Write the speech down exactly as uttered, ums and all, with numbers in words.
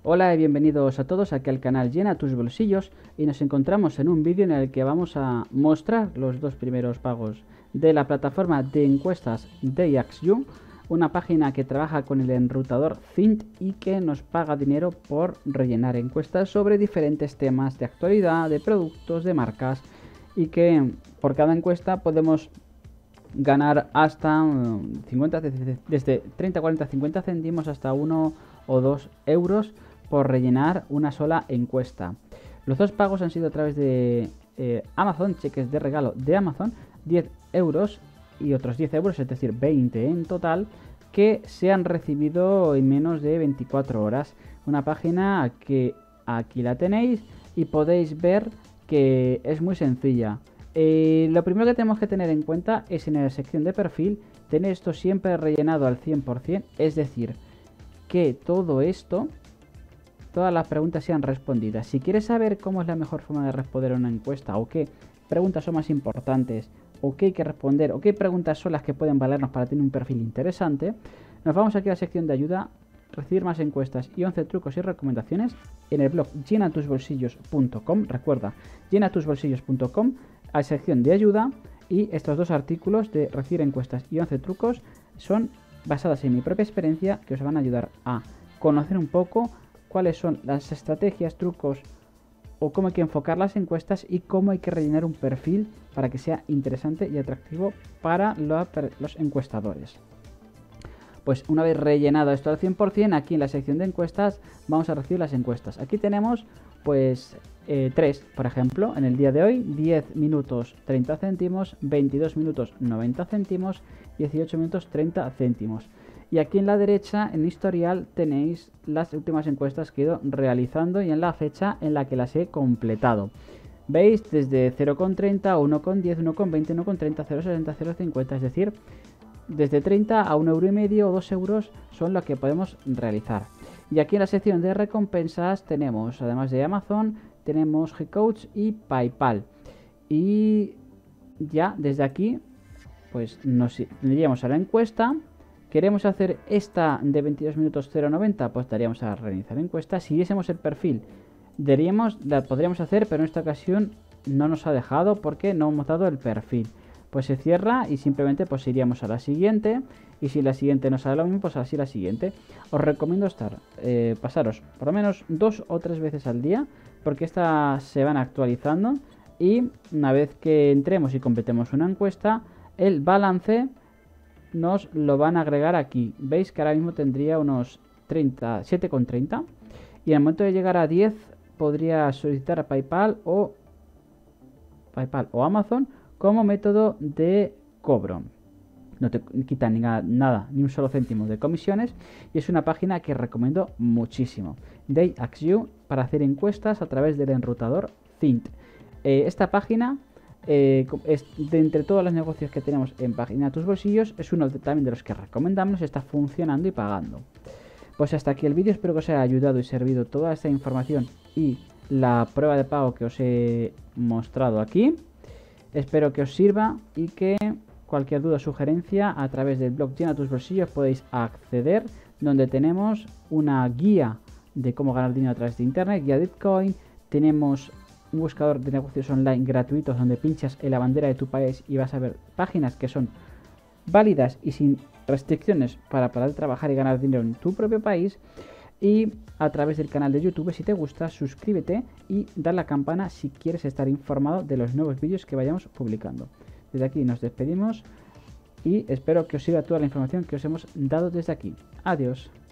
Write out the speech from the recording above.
Hola y bienvenidos a todos aquí al canal Llena tus bolsillos, y nos encontramos en un vídeo en el que vamos a mostrar los dos primeros pagos de la plataforma de encuestas DayAxU, una página que trabaja con el enrutador Cint y que nos paga dinero por rellenar encuestas sobre diferentes temas de actualidad, de productos, de marcas, y que por cada encuesta podemos ganar hasta cincuenta, desde treinta, cuarenta, cincuenta céntimos hasta uno o dos euros por rellenar una sola encuesta. Los dos pagos han sido a través de eh, Amazon, cheques de regalo de Amazon, diez euros y otros diez euros, es decir, veinte en total, que se han recibido en menos de veinticuatro horas. Una página que aquí la tenéis y podéis ver que es muy sencilla. Eh, lo primero que tenemos que tener en cuenta es en la sección de perfil tener esto siempre rellenado al cien por cien, es decir, que todo esto, todas las preguntas sean respondidas. Si quieres saber cómo es la mejor forma de responder a una encuesta, o qué preguntas son más importantes, o qué hay que responder, o qué preguntas son las que pueden valernos para tener un perfil interesante, nos vamos aquí a la sección de ayuda, recibir más encuestas y once trucos y recomendaciones en el blog llena tus bolsillos punto com. Recuerda, llena tus bolsillos punto com, a la sección de ayuda, y estos dos artículos de recibir encuestas y once trucos son basadas en mi propia experiencia, que os van a ayudar a conocer un poco cuáles son las estrategias, trucos o cómo hay que enfocar las encuestas y cómo hay que rellenar un perfil para que sea interesante y atractivo para los encuestadores. Pues una vez rellenado esto al cien por cien, aquí en la sección de encuestas vamos a recibir las encuestas. Aquí tenemos pues eh, tres, por ejemplo, en el día de hoy: diez minutos treinta céntimos, veintidós minutos noventa céntimos, dieciocho minutos treinta céntimos. Y aquí en la derecha, en historial, tenéis las últimas encuestas que he ido realizando y en la fecha en la que las he completado. Veis desde cero coma treinta, uno coma diez, uno coma veinte, uno coma treinta, cero coma sesenta, cero coma cincuenta, es decir, desde treinta a un euro y medio o dos euros son los que podemos realizar. Y aquí en la sección de recompensas tenemos, además de Amazon, tenemos Gcoach y PayPal. Y ya desde aquí pues nos iríamos a la encuesta. Queremos hacer esta de veintidós minutos cero coma noventa, pues daríamos a realizar encuesta. Si viésemos el perfil, daríamos, la podríamos hacer, pero en esta ocasión no nos ha dejado porque no hemos dado el perfil. Pues se cierra y simplemente pues iríamos a la siguiente, y si la siguiente nos sale lo mismo, pues así la siguiente. Os recomiendo estar, eh, pasaros por lo menos dos o tres veces al día, porque estas se van actualizando, y una vez que entremos y completemos una encuesta, el balance nos lo van a agregar aquí. Veis que ahora mismo tendría unos treinta, siete coma treinta, y en el momento de llegar a diez podría solicitar a PayPal o PayPal o Amazon como método de cobro. No te quitan ni nada, ni un solo céntimo de comisiones, y es una página que recomiendo muchísimo. DayAxU, para hacer encuestas a través del enrutador Cint. Eh, esta página, eh, es, de entre todos los negocios que tenemos en Página Tus Bolsillos, es uno de, también de los que recomendamos, está funcionando y pagando. Pues hasta aquí el vídeo, espero que os haya ayudado y servido toda esta información y la prueba de pago que os he mostrado aquí. Espero que os sirva y que cualquier duda o sugerencia a través del blog Llena tus bolsillos podéis acceder, donde tenemos una guía de cómo ganar dinero a través de internet, guía de Bitcoin. Tenemos un buscador de negocios online gratuitos donde pinchas en la bandera de tu país y vas a ver páginas que son válidas y sin restricciones para poder trabajar y ganar dinero en tu propio país. Y a través del canal de YouTube, si te gusta, suscríbete y da la campana si quieres estar informado de los nuevos vídeos que vayamos publicando. Desde aquí nos despedimos y espero que os sirva toda la información que os hemos dado desde aquí. Adiós.